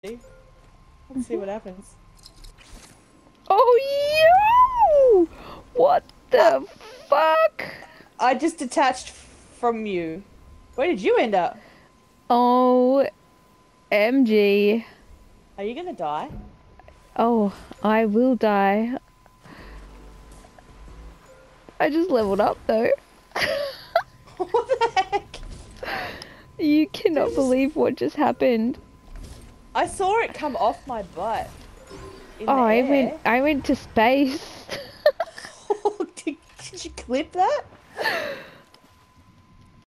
Let's see what happens. Oh, yo! What the fuck? I just detached from you. Where did you end up? OMG. Are you gonna die? Oh, I will die. I just leveled up though. What the heck? You cannot believe what just happened. I saw it come off my butt in Oh, the I went air. I went to space. Did you clip that?